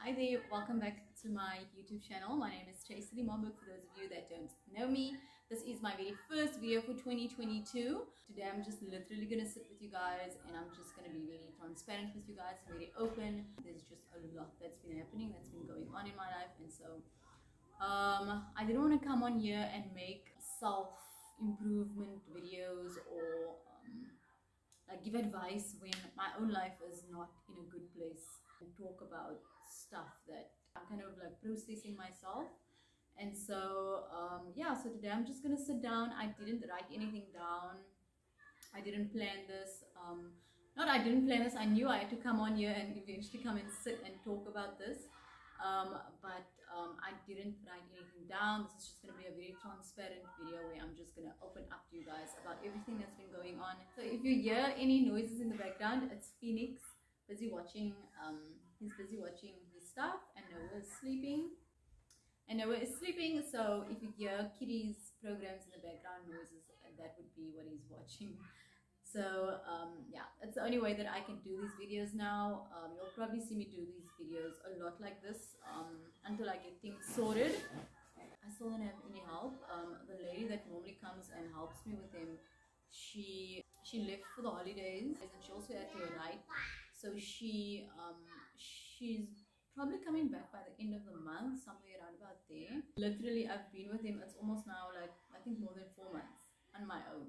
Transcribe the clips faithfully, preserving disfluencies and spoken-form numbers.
Hi there, welcome back to my YouTube channel. My name is TRACY-LEE for those of you that don't know me. This is my very first video for twenty twenty-two. Today I'm just literally gonna sit with you guys and I'm just gonna be really transparent with you guys, very open. There's just a lot that's been happening, that's been going on in my life, and so um, I didn't want to come on here and make self-improvement videos or um, like give advice when my own life is not in a good place, and talk about stuff that I'm kind of like processing myself. And so um, yeah, so today I'm just gonna sit down. I didn't write anything down. I didn't plan this. Um, not I didn't plan this. I knew I had to come on here and eventually come and sit and talk about this. Um, but um, I didn't write anything down. This is just gonna be a very transparent video where I'm just gonna open up to you guys about everything that's been going on. So if you hear any noises in the background, it's Phoenix busy watching. Um, he's busy watching his stuff, and Noah is sleeping. And Noah is sleeping, so if you hear kitties programs in the background noises, that would be what he's watching. So um, yeah, that's the only way that I can do these videos now. Um, you'll probably see me do these videos a lot like this um, until I get things sorted. I still don't have any help. Um, the lady that normally comes and helps me with them, she she left for the holidays, and she also had to write. So she um, she's probably coming back by the end of the month, somewhere around about there. Literally, I've been with him, it's almost now like, I think more than four months on my own.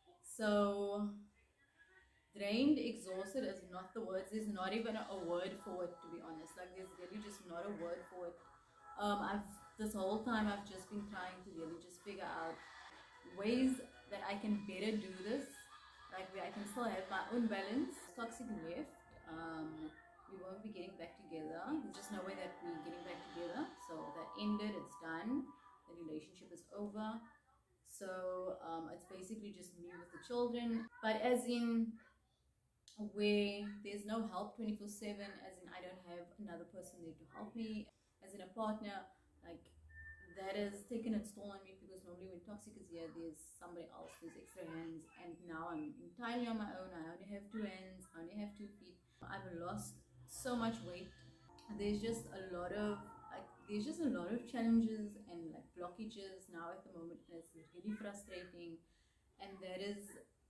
So, drained, exhausted is not the words. There's not even a word for it, to be honest. Like, there's really just not a word for it. Um, I've, this whole time, I've just been trying to really just figure out ways that I can better do this. Like, where I can still have my own balance. Toxic left. Um, we won't be getting back together. There's just no way that we're getting back together. So that ended, it's done. The relationship is over. So um, it's basically just me with the children. But as in where there's no help twenty-four seven, as in I don't have another person there to help me. As in a partner, like that has taken its toll on me, because normally when toxic is here, there's somebody else, there's extra hands. And now I'm entirely on my own. I only have two hands, I only have two feet. I've lost so much weight. There's just a lot of like there's just a lot of challenges and like blockages now at the moment, and it's really frustrating. And that is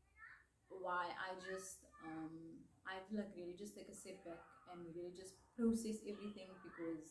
why I just um I have to like really just take a step back and really just process everything, because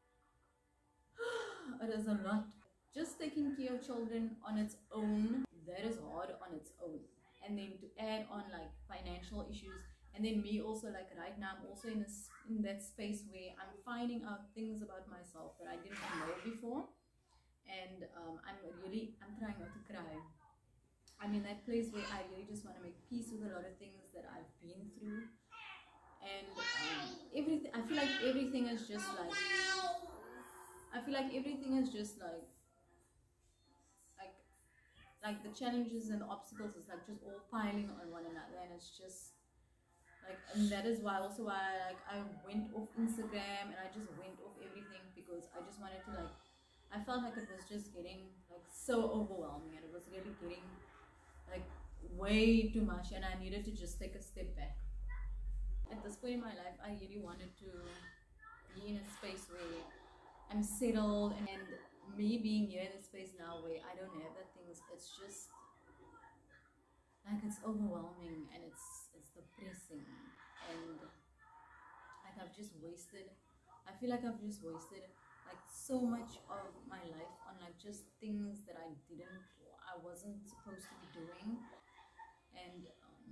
it is a lot. Just taking care of children on its own, that is hard on its own. And then to add on like financial issues. And then me also, like right now, I'm also in, this, in that space where I'm finding out things about myself that I didn't know before. And um, I'm really, I'm trying not to cry. I'm in that place where I really just want to make peace with a lot of things that I've been through. And um, everything, I feel like everything is just like, I feel like everything is just like, like, like the challenges and the obstacles is like just all piling on one another, and it's just, like, and that is why also why like I went off Instagram, and I just went off everything, because I just wanted to like I felt like it was just getting like so overwhelming, and it was really getting like way too much, and I needed to just take a step back. At this point in my life, I really wanted to be in a space where I'm settled, and me being here in a space now where I don't have that things, it's just like it's overwhelming, and it's it's depressing, and like I've just wasted I feel like I've just wasted like so much of my life on like just things that I didn't or I wasn't supposed to be doing. And um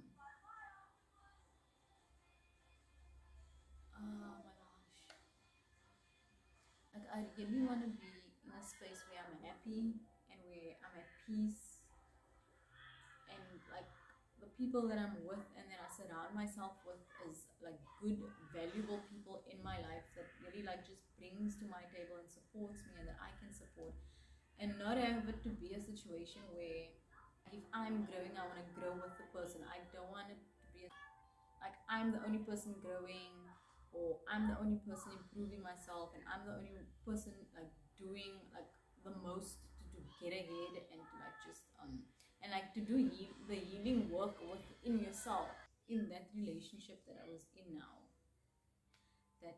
oh my gosh, like I really want to be in a space where I'm happy and where I'm at peace, and like the people that I'm with and that I surround myself with is like good, valuable people in my life that really like just brings to my table and supports me, and that I can support, and not have it to be a situation where if I'm growing, I want to grow with the person. I don't want it to be a, like I'm the only person growing, or I'm the only person improving myself, and I'm the only person like doing like the most to, to get ahead, and to like just um and like to do heal, the healing work within yourself. In that relationship that I was in now, that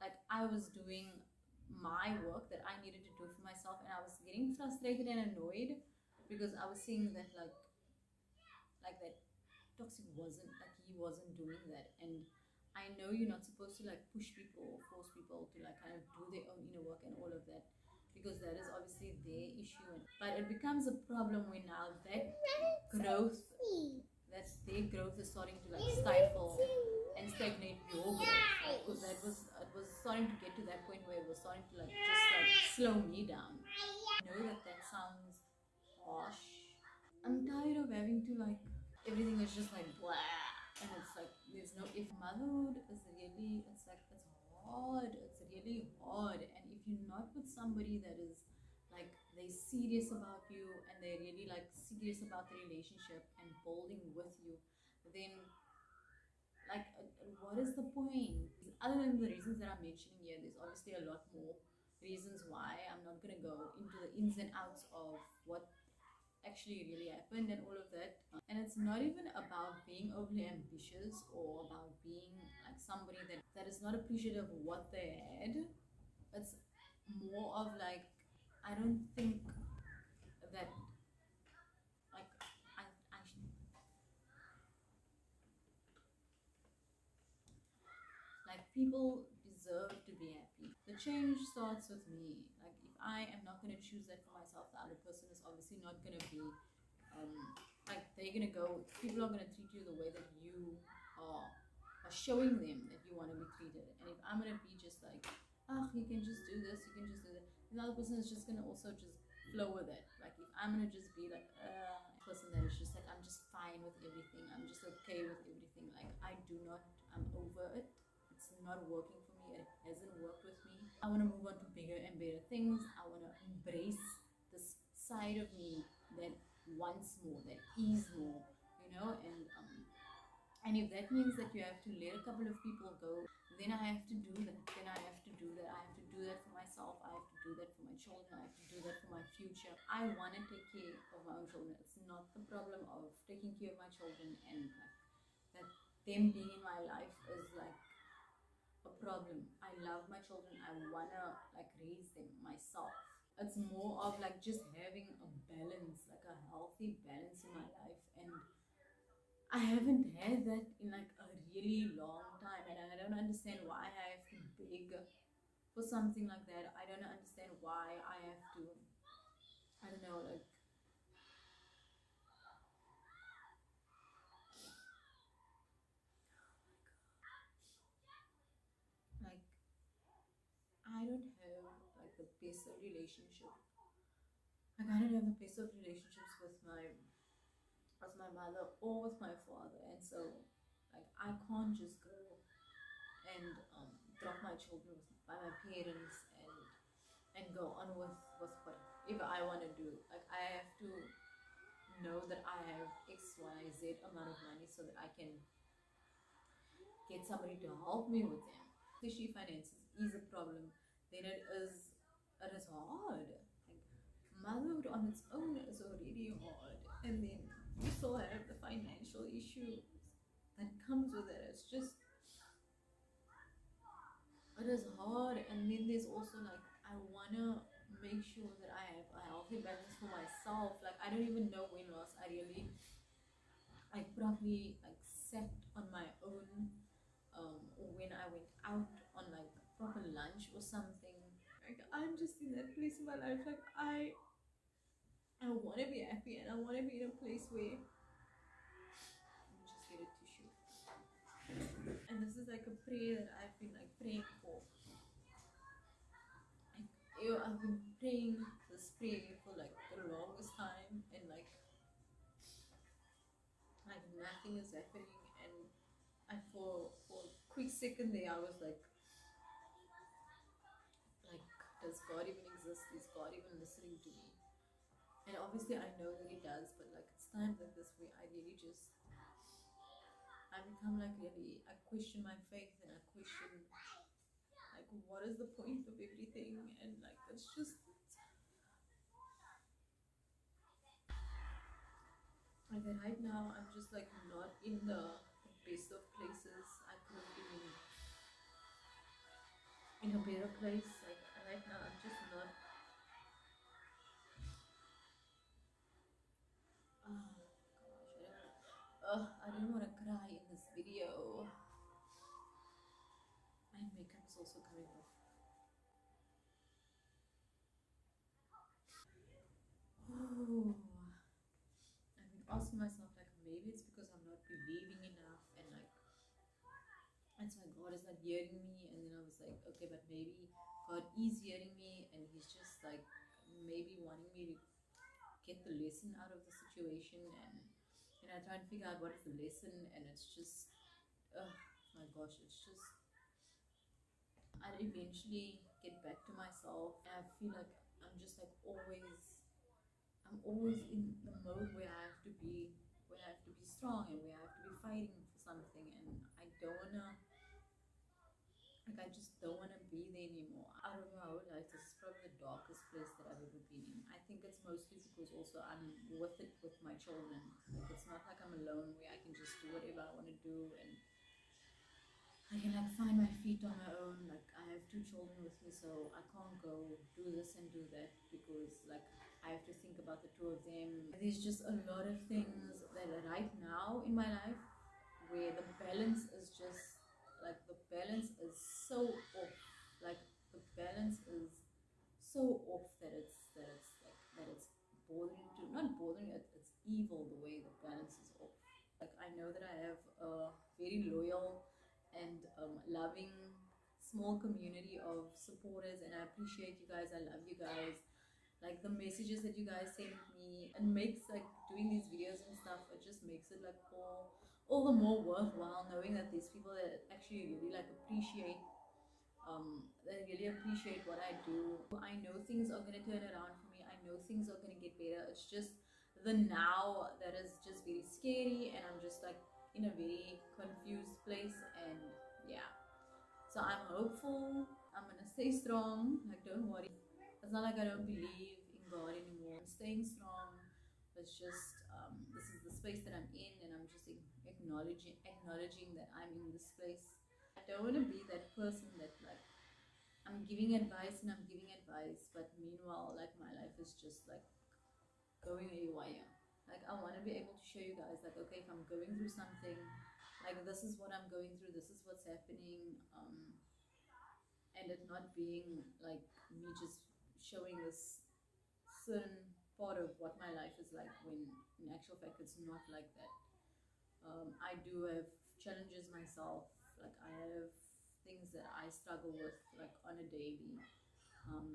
like I was doing my work that I needed to do for myself, and I was getting frustrated and annoyed because I was seeing that like like that toxic wasn't like he wasn't doing that. And I know you're not supposed to like push people or force people to like kind of do their own inner work and all of that, because that is obviously their issue. And, but it becomes a problem when now that growth, that their growth is starting to like stifle and stagnate your growth. Because that was it was starting to get to that point where it was starting to like just like slow me down. I know that that sounds harsh. I'm tired of having to like everything is just like blah, and it's like there's no if motherhood is really it's like it's hard, it's really hard. And if you're not with somebody that is like they're serious about you and they're really like serious about the relationship and building with you, then like uh, uh, what is the point? Other than the reasons that I'm mentioning here, there's obviously a lot more reasons why. I'm not gonna go into the ins and outs of what actually really happened and all of that. And it's not even about being overly ambitious or about being like somebody that that is not appreciative of what they had. It's more of like I don't think that like I, I like people deserve to be happy. The change starts with me. Like if I am not gonna choose that for myself, the other person is obviously not gonna be um like they're gonna go people are gonna treat you the way that you are, are showing them that you want to be treated. And if I'm gonna be just like, oh, you can just do this, you can just do that, the other person is just gonna also just flow with it. Like if I'm gonna just be like uh person that is just like I'm just fine with everything, I'm just okay with everything, like I do not, I'm over it, it's not working for me, it hasn't worked with me. I want to move on to bigger and better things. I want to embrace this side of me that wants more, that is more, you know. And um and if that means that you have to let a couple of people go, then I have to do that. Then I have to do that. I have to do that for myself. I have to do that for my children. I have to do that for my future. I want to take care of my own children. It's not the problem of taking care of my children and like that them being in my life is like a problem. I love my children. I wanna like raise them myself. It's more of like just having a balance, like a healthy balance in my life. And I haven't had that in like a really long time, and I don't understand why I have to beg for something like that. I don't understand why I have to, I don't know, like like I don't have like the best of relationship. Like I don't have the best of relationships with my with my mother or with my father, and so like I can't just go and um, drop my children with, by my parents and and go on with with whatever I want to do. Like I have to know that I have X, Y, Z amount of money so that I can get somebody to help me with them. Especially finances is a problem, then it is it is hard. Like motherhood on its own is already hard, and then you still have the financial issues that comes with it. It's just it is hard. And then there's also like I wanna make sure that I have a healthy balance for myself. Like I don't even know when last I really like properly like sat on my own, um, or when I went out on like proper lunch or something. Like I'm just in that place in my life. Like I I want to be happy, and I want to be in a place where let me just get a tissue. And this is like a prayer that I've been like praying for. Like you know, I've been praying this prayer for like the longest time, and like like nothing is happening. And I for for a quick second there I was like like does God even exist? Is God even listening to me? And obviously I know that he does, but like it's times like this where I really just I become like really I question my faith, and I question like what is the point of everything. And like it's just like right now I'm just like not in the best of places. I couldn't even in a better place. Like right now, I'm just not. Oh gosh, I don't. Uh, I didn't want to cry in this video. My makeup is also coming off. Oh, I've been asking myself like maybe it's because I'm not believing enough, and like that's why God is not hearing me. And then I was like, okay, but maybe God is hearing me, and He's just like maybe wanting me to get the lesson out of the situation. And and I try and figure out what is the lesson, and it's just, oh my gosh, it's just I'll eventually get back to myself. And I feel like I'm just like always, I'm always in the mode where I have to be, where I have to be strong and where I have to be fighting for something. And I don't wanna, like, I just don't wanna be there anymore. Out of my whole life, this is probably the darkest place that I've ever been in. I think it's mostly because also I'm with it with my children. Like, it's not like I'm alone where I can just do whatever I want to do, and I can like find my feet on my own. Like I have two children with me, so I can't go do this and do that because like I have to think about the two of them. There's just a lot of things that right now in my life where the balance is just like the balance is so off. Like the balance is so off that it's that it's like that it's bothering to not bothering it, it's evil the way the balance is off. Like I know that I have a very loyal and um, loving small community of supporters, and I appreciate you guys. I love you guys. Like the messages that you guys send me, and makes like doing these videos and stuff, it just makes it like all all the more worthwhile knowing that there's people that actually really like appreciate um, I really appreciate what I do. I know things are going to turn around for me. I know things are going to get better. It's just the now that is just very scary, and I'm just like in a very confused place. And yeah, so I'm hopeful. I'm going to stay strong. Like, don't worry. It's not like I don't believe in God anymore. I'm staying strong. It's just um, this is the space that I'm in, and I'm just acknowledging acknowledging that I'm in this place. I don't want to be that person that like I'm giving advice and I'm giving advice, but meanwhile, like my life is just like going haywire. Like I want to be able to show you guys, like, okay, if I'm going through something, like this is what I'm going through, this is what's happening, um, and it not being like me just showing this certain part of what my life is like when in actual fact it's not like that. Um, I do have challenges myself. Like I have things that I struggle with like on a daily. Um,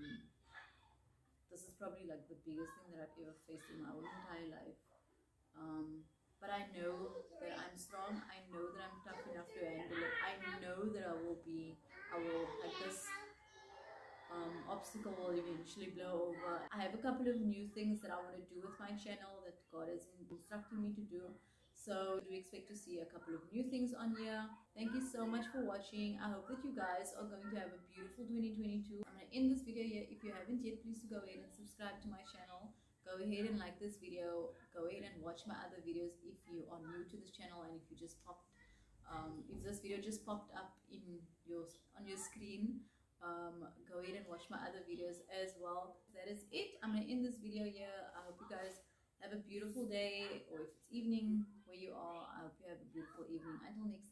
this is probably like the biggest thing that I've ever faced in my whole entire life. Um, but I know that I'm strong. I know that I'm tough enough to handle it. I know that I will be, I will, like this um, obstacle will eventually blow over. I have a couple of new things that I want to do with my channel that God is instructing me to do. So do expect to see a couple of new things on here. Thank you so much for watching. I hope that you guys are going to have a beautiful twenty twenty-two. I'm going to end this video here. If you haven't yet, please go ahead and subscribe to my channel. Go ahead and like this video. Go ahead and watch my other videos if you are new to this channel, and if you just popped um, if this video just popped up in your on your screen, um, go ahead and watch my other videos as well. That is it. I'm going to end this video here. I hope you guys have a beautiful day, or if it's evening where you are, I hope you have a beautiful evening. Until next time.